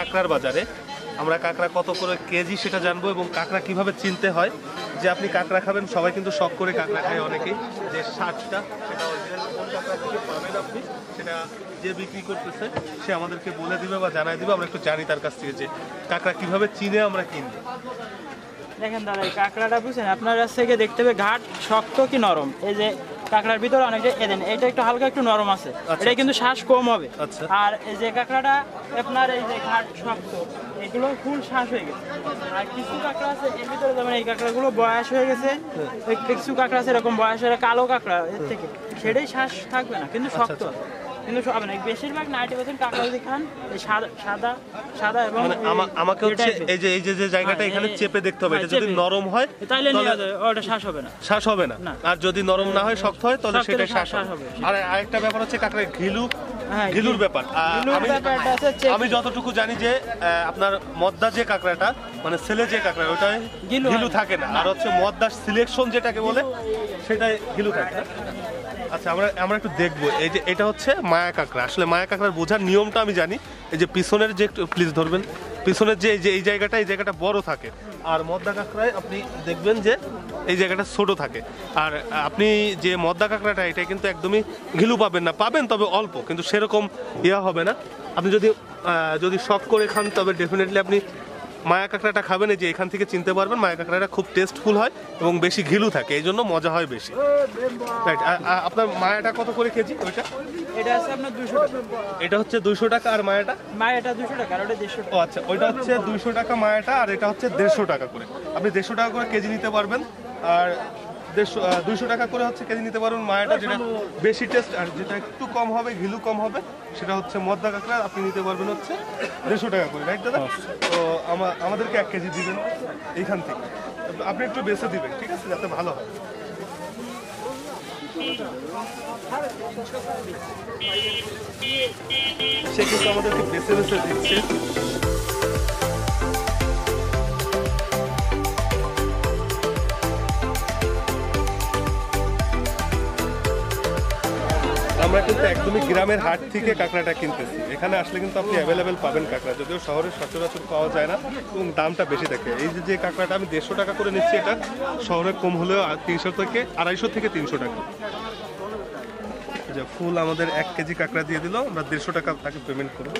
কাঁকড়ার বাজারে। আমরা কাঁকড়া কত করে কেজি সেটা জানবো এবং কাঁকড়া কিভাবে চিনতে হয়। যে আপনি কাঁকড়া খাবেন, সবাই কিন্তু শখ করে কাঁকড়া খায় অনেকেই, যে স্বাদটা সেটা অরিজিনাল কোন কাঁকড়া থেকে পাবেন আপনি সেটা যে বিক্রি করতেছে সে আমাদেরকে বলে দিবে বা জানাই দিবে। আমরা একটু জানি তার কাছ থেকে যে কাঁকড়া কিভাবে চিনে আমরা কিনবো। দেখেন দাদা, এই কাঁকড়াটা বুঝছেন আপনার কাছ থেকে দেখতে হবে ঘাট শক্ত কি নরম। এই যে কাঁকড়ার ভিতরে অনেকটা এটা একটু হালকা একটু নরম আছে, এটা কিন্তু শ্বাস কম হবে। আর এই যে কাঁকড়াটা আপনার এই যে ঘাট শক্ত, এগুলো ফুল শ্বাস হয়ে গেছে। আর কিছু কাঁকড়া আছে এর ভিতরে, যেমন এই কাঁকড়াগুলো বয়স হয়ে গেছে, কিছু কাঁকড়া আছে এরকম বয়স হয়ে কালো কাঁকড়া এর থেকে, সেটাই শ্বাস থাকবে না কিন্তু শক্ত। কিন্তু বেশিরভাগ 90% কাঁকড়া যদি খান সাদা এবং আমাকে হচ্ছে এই যে জায়গাটা এখানে চেপে দেখতে হবে, এটা যদি নরম হয় তাহলে ওটা শ্বাস হবে না, শ্বাস হবে না। আর যদি নরম না হয়, শক্ত হয়, তাহলে সেটা শ্বাস হবে। আর আরেকটা ব্যাপার হচ্ছে কাঁকড়ার ঘিলুর ব্যাপার। আমি যতটুকু জানি যে আপনার মদ্দা যে কাঁকড়াটা মানে ছেলে যে কাঁকড়া ওটায় ঘিলু থাকে না, আর হচ্ছে মদ্দার সিলেকশন যেটাকে বলে সেটাই ঘিলু থাকে। আচ্ছা, আমরা একটু দেখবো। এই যে এটা হচ্ছে মায়া কাঁকড়া। আসলে মায়া কাঁকড়ার বোঝার নিয়মটা আমি জানি। এই যে পিছনের যে একটু প্লিজ ধরবেন, পিছনের যে এই জায়গাটা বড় থাকে, আর মদ্দা কাঁকড়ায় আপনি দেখবেন যে এই জায়গাটা ছোট থাকে। আর আপনি যে মদ্দা কাঁকড়াটা এটা কিন্তু একদমই ঘিলু পাবেন না, পাবেন তবে অল্প, কিন্তু সেরকম হবে না। আপনি যদি শখ করে খান তবে ডেফিনেটলি আপনি মায়া কাঁকড়াটা খাবেন। এই যে এখান থেকে চিনতে পারবেন মায়া কাঁকড়াটা খুব টেস্টফুল হয় এবং বেশি ঘিলু থাকে, এই জন্য মজা হয় বেশি। রাইট। আপনার মায়াটা কত করে কেজি? এটা আছে আপনার 200 টাকা। এটা হচ্ছে 200 টাকা, আর মায়াটা 200 টাকা, আর ওটা 150 টাকা। ও আচ্ছা, ওইটা হচ্ছে 200 টাকা মায়াটা, আর এটা হচ্ছে 150 টাকা করে। আপনি 150 টাকা করে কেজি নিতে পারবেন, আর 200 টাকা করে হচ্ছে কেজি নিতে পারবেন মায়াটা, যেটা বেশি টেস্ট। আর যেটা একটু কম হবে, ঘিলু কম হবে, সেটা হচ্ছে মদ্দা কাঁকড়া, আপনি নিতে পারবেন হচ্ছে 150 টাকা করে। রাইট দাদা? তো আমাদেরকে 1 কেজি দিবেন এইখান থেকে, আপনি একটু বেছে দিবেন, ঠিক আছে, যাতে ভালো হয়। সে কিন্তু আমাদেরকে বেছে দিচ্ছে। আমরা কিন্তু একদমই গ্রামের হাট থেকে কাঁকড়াটা কিনতেছি। এখানে আসলে কিন্তু আপনি অ্যাভেলেবেল পাবেন কাঁকড়া, যদিও শহরে সচরাচর পাওয়া যায় না এবং দামটা বেশি থাকে। এই যে কাঁকড়াটা আমি 150 টাকা করে নিচ্ছি, এটা শহরে কম হলেও 250 থেকে 300 টাকা। যে ফুল আমাদের 1 কেজি কাঁকড়া দিয়ে দিল, আমরা 150 টাকা তাকে পেমেন্ট করবো।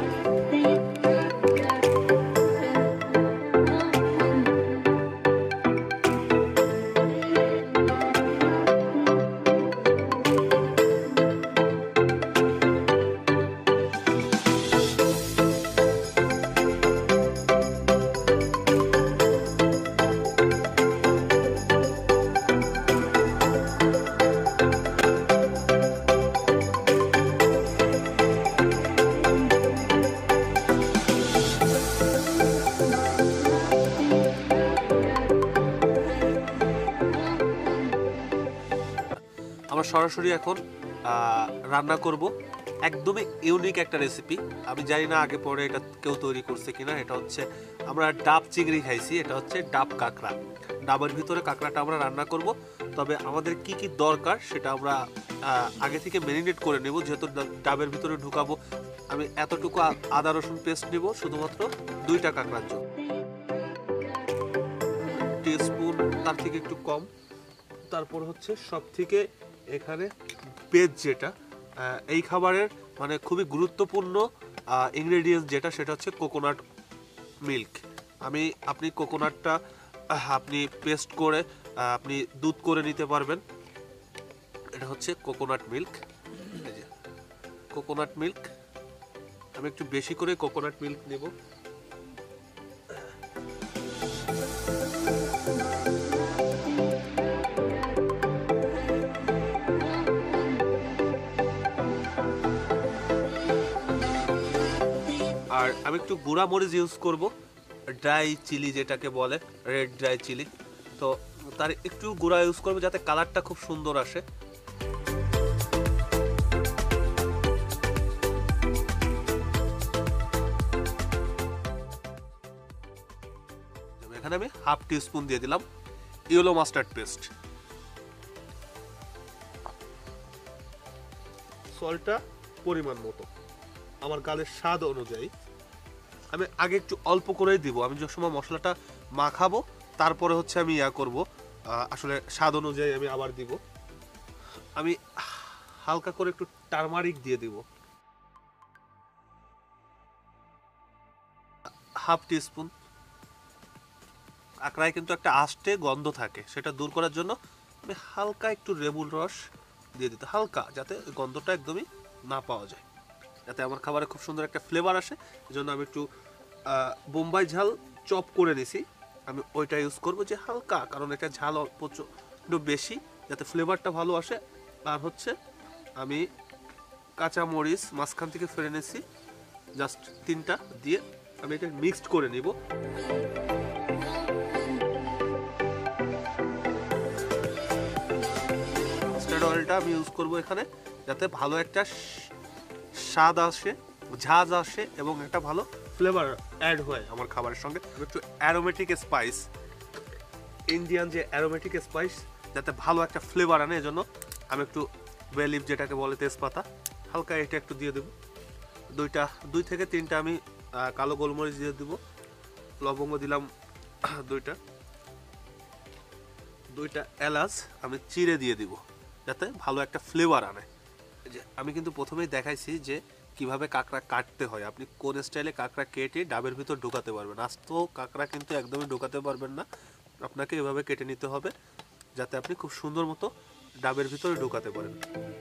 আমরা সরাসরি এখন রান্না করব একদমই ইউনিক একটা রেসিপি। আমি জানি না আগে পরে এটা কেউ তৈরি করছে কিনা। এটা হচ্ছে আমরা ডাব চিংড়ি খাইছি, এটা হচ্ছে ডাব কাঁকড়া। ডাবের ভিতরে কাঁকড়াটা আমরা রান্না করব। তবে আমাদের কি কি দরকার সেটা আমরা আগে থেকে ম্যারিনেট করে নেব, যেহেতু ডাবের ভিতরে ঢুকাবো। আমি এতটুকু আদা রসুন পেস্ট নেব শুধুমাত্র 2টা কাঁকড়ার জন্য, টিস্পুন তার থেকে একটু কম। তারপর হচ্ছে সব থেকে এখানে পেঁয়াজ, যেটা এই খাবারের মানে খুবই গুরুত্বপূর্ণ ইনগ্রেডিয়েন্টস যেটা, সেটা হচ্ছে কোকোনাট মিল্ক। আপনি কোকোনাটটা আপনি পেস্ট করে আপনি দুধ করে নিতে পারবেন। এটা হচ্ছে কোকোনাট মিল্ক। এই যে কোকোনাট মিল্ক, আমি একটু বেশি করে কোকোনাট মিল্ক নেব। আর আমি একটু গুঁড়া মরিচ ইউজ করব, ড্রাই চিলি যেটাকে বলে, রেড ড্রাই চিলি। তো তার একটু গুঁড়া ইউজ করবো যাতে কালারটা খুব সুন্দর আসে। এখানে আমি হাফ টিস্পুন দিয়ে দিলাম ইয়েলো মাস্টার্ড পেস্ট। সল্টটা পরিমাণ মতো, আমার গালের স্বাদ অনুযায়ী। আমি আগে একটু অল্প করেই দিব। আমি যে সময় মশলাটা মাখাবো তারপরে হচ্ছে আমি করব, আসলে স্বাদ অনুযায়ী আমি আবার দিব। আমি হালকা করে একটু টারমারিক দিয়ে দিব, হাফ টিস্পুন। কাঁকড়ায় কিন্তু একটা আষ্টে গন্ধ থাকে, সেটা দূর করার জন্য আমি হালকা একটু লেবুর রস দিয়ে দিতে, হালকা, যাতে গন্ধটা একদমই না পাওয়া যায়, যাতে আমার খাবারে খুব সুন্দর একটা ফ্লেভার আসে। এই জন্য আমি একটু বোম্বাই ঝাল চপ করে নিছি, আমি ওইটা ইউজ করব, যে হালকা, কারণ এটা ঝাল একটু বেশি, যাতে ফ্লেভারটা ভালো আসে। আর হচ্ছে আমি কাঁচা মরিচ মাঝখান থেকে ফেলে নিয়েছি, জাস্ট 3টা দিয়ে আমি এটা মিক্সড করে নিব। মাস্টার্ড অয়েলটা আমি ইউজ করব এখানে, যাতে ভালো একটা স্বাদ আসে, ঝাঁজ আসে এবং একটা ভালো ফ্লেভার অ্যাড হয় আমার খাবারের সঙ্গে। একটু অ্যারোমেটিক স্পাইস, ইন্ডিয়ান যে অ্যারোমেটিক স্পাইস, যাতে ভালো একটা ফ্লেভার আনে, এজন্য আমি একটু বে লিফ যেটাকে বলে তেজপাতা, হালকা এটা একটু দিয়ে দেবো। 2 থেকে 3টা আমি কালো গোলমরিচ দিয়ে দেবো, লবঙ্গ দিলাম 2টা এলাচ আমি চিড়ে দিয়ে দিব, যাতে ভালো একটা ফ্লেভার আনে। যে আমি কিন্তু প্রথমেই দেখাইছি যে কিভাবে কাঁকড়া কাটতে হয়, আপনি কোন স্টাইলে কাঁকড়া কেটে ডাবের ভিতর ঢোকাতে পারবেন। আস্ত কাঁকড়া কিন্তু একদমই ঢোকাতে পারবেন না, আপনাকে এভাবে কেটে নিতে হবে, যাতে আপনি খুব সুন্দর মতো ডাবের ভিতরে ঢোকাতে পারেন।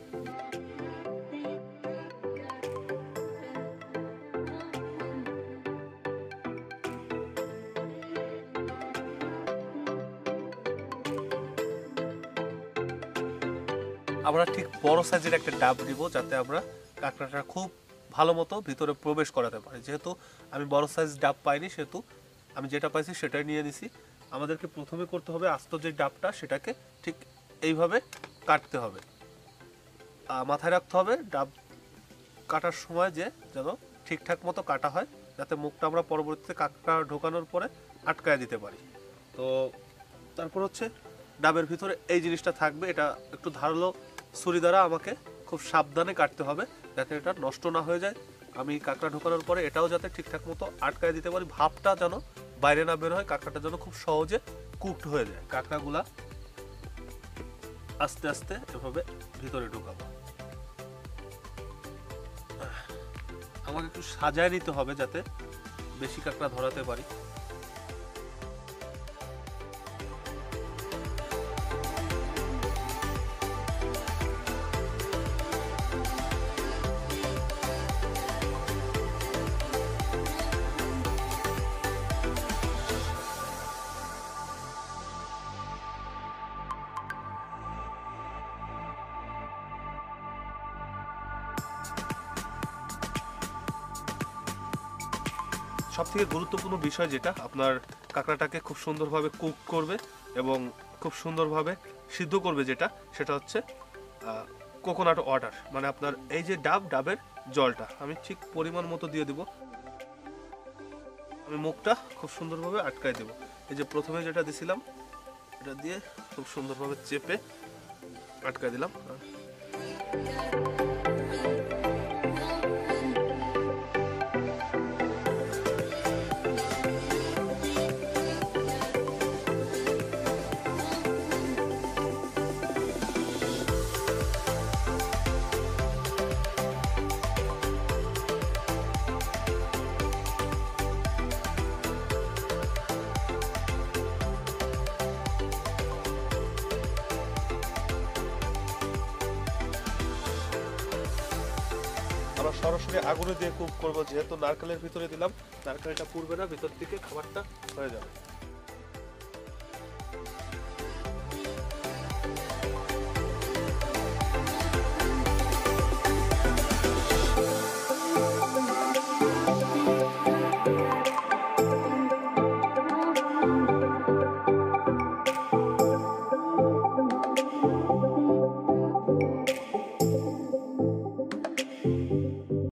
আমরা ঠিক বড় সাইজের একটা ডাব নিব, যাতে আমরা কাঁকড়াটা খুব ভালো মতো ভিতরে প্রবেশ করাতে পারি। যেহেতু আমি বড় সাইজ ডাব পাইনি, সেহেতু আমি যেটা পাইছি সেটাই নিয়ে নিছি। আমাদেরকে প্রথমে করতে হবে আস্ত যে ডাবটা, সেটাকে ঠিক এইভাবে কাটতে হবে। মাথায় রাখতে হবে ডাব কাটার সময় যে যেন ঠিকঠাক মতো কাটা হয়, যাতে মুখটা আমরা পরবর্তীতে কাঁকড়া ঢোকানোর পরে আটকায় দিতে পারি। তো তারপর হচ্ছে ডাবের ভিতরে এই জিনিসটা থাকবে, এটা একটু ধারালো ছুরি দ্বারা আমাকে খুব সাবধানে কাটতে হবে, যাতে এটা নষ্ট না হয়ে যায়। আমি কাঁকড়া ঢোকানোর পরে এটাও যাতে ঠিকঠাক মতো আটকায় দিতে পারি, ভাবটা যেন বাইরে না বের হয়, কাঁকড়াটা যেন খুব সহজে কুকড হয়ে যায়। কাঁকড়াগুলা আস্তে আস্তে এভাবে ভিতরে ঢোকাবো। আমাকে একটু সাজায় নিতে হবে, যাতে বেশি কাঁকড়া ধরাতে পারি। সবথেকে গুরুত্বপূর্ণ বিষয় যেটা আপনার কাঁকড়াটাকে খুব সুন্দরভাবে কুক করবে এবং খুব সুন্দরভাবে সিদ্ধ করবে, সেটা হচ্ছে কোকোনাট ওয়াটার, মানে আপনার এই যে ডাবের জলটা আমি ঠিক পরিমাণ মতো দিয়ে দিব। আমি মুখটা খুব সুন্দরভাবে আটকায় দেব। এই যে প্রথমে যেটা দিছিলাম, এটা দিয়ে খুব সুন্দরভাবে চেপে আটকায় দিলাম। আমরা সরাসরি আগুনে দিয়ে কুক করবো, যেহেতু নারকেলের ভিতরে দিলাম, নারকেলটা পুড়বে না, ভিতর থেকে খাবারটা হয়ে যাবে।